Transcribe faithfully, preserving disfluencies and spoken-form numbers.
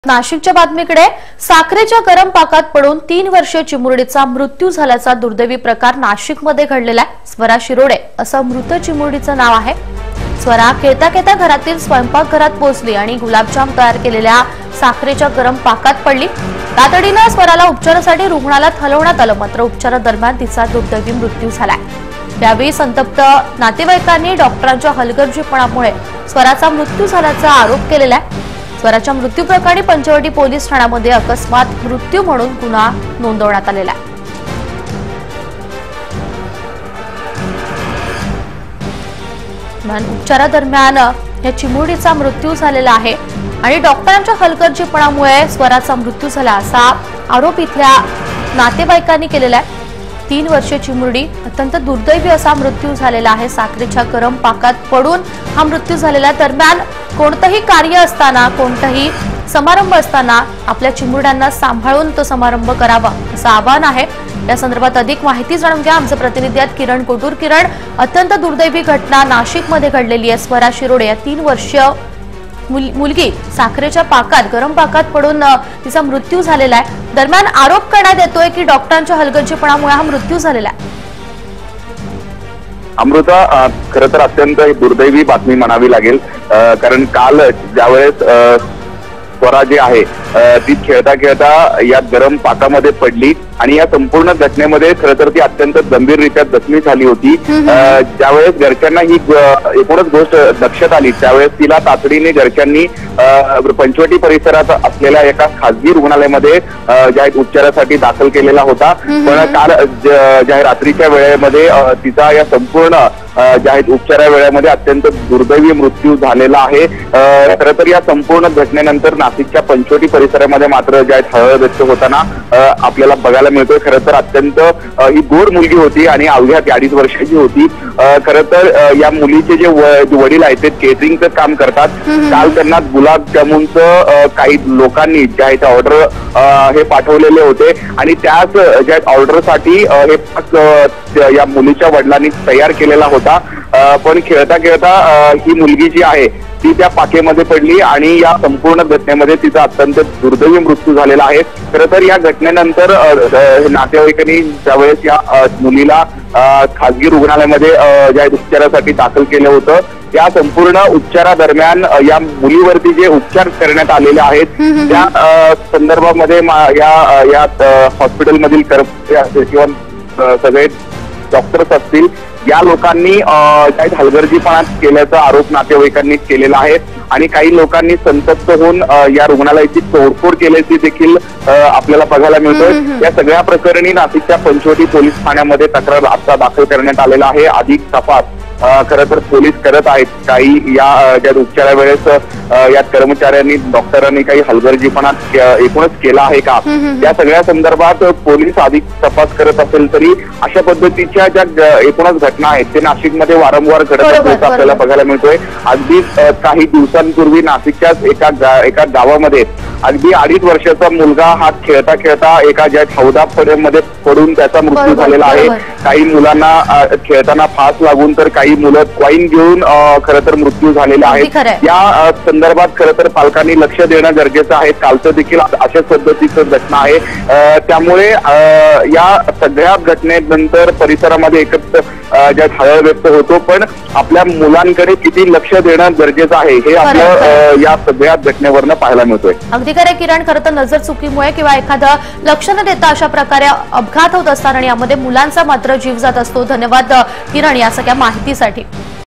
नाशिकच्या बातमीकडे साखरेच्या गरम पाकात पडून तीन वर्षीय चिमुरडीचा मृत्यू झाल्याचा दुर्दैवी प्रकार नाशिकमध्ये घडलेला आहे। स्वरा शिरोडे असं मृत चिमुरडीचं नाव आहे। स्वरा खेळता खेळता घरातील स्वयंपाकघरात पोहोचली आणि गुलाबजाम तयार केलेल्या साखरेच्या गरम पाकात पडली। तातडीने स्वराला उपचारासाठी रुग्णालयात हलवण्यात आलं, मात्र उपचारादरम्यान तिचा दुर्दैवी मृत्यू झालाय। यावेळी संतप्त नातेवाईकांनी डॉक्टरांच्या हलगर्जीपणामुळे स्वराचा मृत्यू झाल्याचा आरोप केलेला आहे। स्वराच्या मृत्यू प्रकरणी पंचवटी पोलीस ठाण्यामध्ये अकस्मात मृत्यू म्हणून गुन्हा नोंदवण्यात आलेला आहे। उपचारादरम्यान या चिमुरडीचा मृत्यू झालेला आहे आणि डॉक्टरांच्या हलगर्जीपणामुळे स्वराचा मृत्यू झाला असा आरोप इथल्या नातेवाईकांनी केलेला आहे। तीन वर्षीय चिमुरडी अत्यंत दुर्दैवी असा मृत्यू झालेला आहे। साखरेच्या गरम पाकात पडून हा मृत्यू झालेला। दरम्यान कोणतंही कार्य असताना, कोणताही समारंभ असताना आपल्या चिमुरड्यांना सांभाळून तो समारंभ करावा असं आवाहन आहे। या संदर्भात अधिक माहिती जाणून घ्या आमचे प्रतिनिधी आहेत किरण कोटूर। किरण, अत्यंत दुर्दैवी घटना नाशिकमध्ये घडलेली आहे। स्वरा शिरोडे या तीन वर्षीय मुलगी साखरेच्या पाकात गरम पाकात पडून तिचा मृत्यू झालेला आहे। दरम्यान आरोप करण्यात येतोय की डॉक्टरांच्या हलगर्जीपणामुळे हा मृत्यू झालेला आहे। अमृता, खरं तर अत्यंत दुर्दैवी बातमी म्हणावी लागेल, कारण काल ज्यावेळेस स्वरा जी आहे ती खेळता खेळता या गरम पाकामध्ये पडली आणि या संपूर्ण घटनेमध्ये खरं तर ती अत्यंत गंभीररित्या जखमी झाली होती। ज्यावेळेस घरच्यांना ही एकूणच गोष्ट लक्षात आली त्यावेळेस तिला तातडीने घरच्यांनी पंचवटी परिसरात असलेल्या एका खासगी रुग्णालयामध्ये जाहीर उपचारासाठी दाखल केलेला होता। पण काल जाहीर रात्रीच्या वेळेमध्ये तिचा या संपूर्ण जाहीर उपचारा वेळेमध्ये अत्यंत दुर्दैवी मृत्यू झालेला आहे। खरं तर या संपूर्ण घटनेनंतर नाशिकच्या पंचवटी परिसरामध्ये मात्र जाहीर हळहळ व्यक्त होताना आपल्याला बघायला मिळतोय। खरं तर अत्यंत ही गोड मुलगी होती आणि अवघ्या अडीच वर्षाची होती। खरं तर या मुलीचे जे वडील आहेत ते केटरिंगचं काम करतात। काल त्यांना गुलाबजामुनचं काही लोकांनी ज्या ऑर्डर हे पाठवलेले होते आणि त्याच ज्या ऑर्डरसाठी हे पाक या मुलीच्या वडिलांनी तयार केलेला होता। पण खेळता खेळता ही मुलगी जी आहे ती त्या पाकेमध्ये पडली आणि या संपूर्ण घटनेमध्ये तिचा अत्यंत दुर्दैवी मृत्यू झालेला आहे। खरं तर या घटनेनंतर नातेवाईकांनी ज्यावेळेस या मुलीला खासगी रुग्णालयामध्ये ज्या उपचारासाठी दाखल केलं होतं त्या संपूर्ण उपचारादरम्यान या मुलीवरती जे उपचार करण्यात आलेले आहेत त्या संदर्भामध्ये या या हॉस्पिटलमधील कर्मचारी असतील किंवा सगळे डॉक्टर्स असतील या लोकांनी काही हलगर्जीपणा केल्याचा आरोप नातेवाईकांनी केलेला आहे आणि काही लोकांनी संतप्त होऊन या रुग्णालयाची तोडफोड केल्याची देखील आपल्याला बघायला मिळतोय। या सगळ्या प्रकरणी नाशिकच्या पंचवटी पोलीस ठाण्यामध्ये तक्रार आता दाखल करण्यात आलेला आहे। अधिक तपास खरं तर पोलीस करत आहेत। काही या ज्या उपचारा वेळेस या कर्मचाऱ्यांनी डॉक्टरांनी काही हलगर्जीपणा एकूणच केला आहे का या सगळ्या संदर्भात पोलीस अधिक तपास करत असेल तरी अशा पद्धतीच्या ज्या एकूणच घटना आहेत ते नाशिकमध्ये वारंवार घडत असल्याचं आपल्याला बघायला मिळतोय। अगदी काही दिवसांपूर्वी नाशिकच्याच एका एका गावामध्ये अगदी अडीच वर्षाचा मुलगा हा खेळता खेळता एका ज्या हौदामध्ये पडून त्याचा मृत्यू झालेला आहे। काही मुलांना खेळताना फास लागून तर काही मुलं क्वाईन घेऊन खरं तर मृत्यू झालेला आहे। या संदर्भात खरं तर पालकांनी लक्ष देणं गरजेचं आहे। कालचं देखील अशाच पद्धतीचं घटना आहे। त्यामुळे या सगळ्या घटनेनंतर परिसरामध्ये एकच ज्या हळहळ व्यक्त होतो, पण आपल्या मुलांकडे किती लक्ष देणं गरजेचं आहे हे आपलं या सगळ्या घटनेवरनं पाहायला मिळतोय। अगदी खरं किरण, खरं तर नजर चुकीमुळे किंवा एखादं लक्ष न देता अशा प्रकारे अपघात होत असतात आणि यामध्ये मुलांचा मात्र जीव जात असतो। धन्यवाद किरण या सगळ्या माहितीसाठी।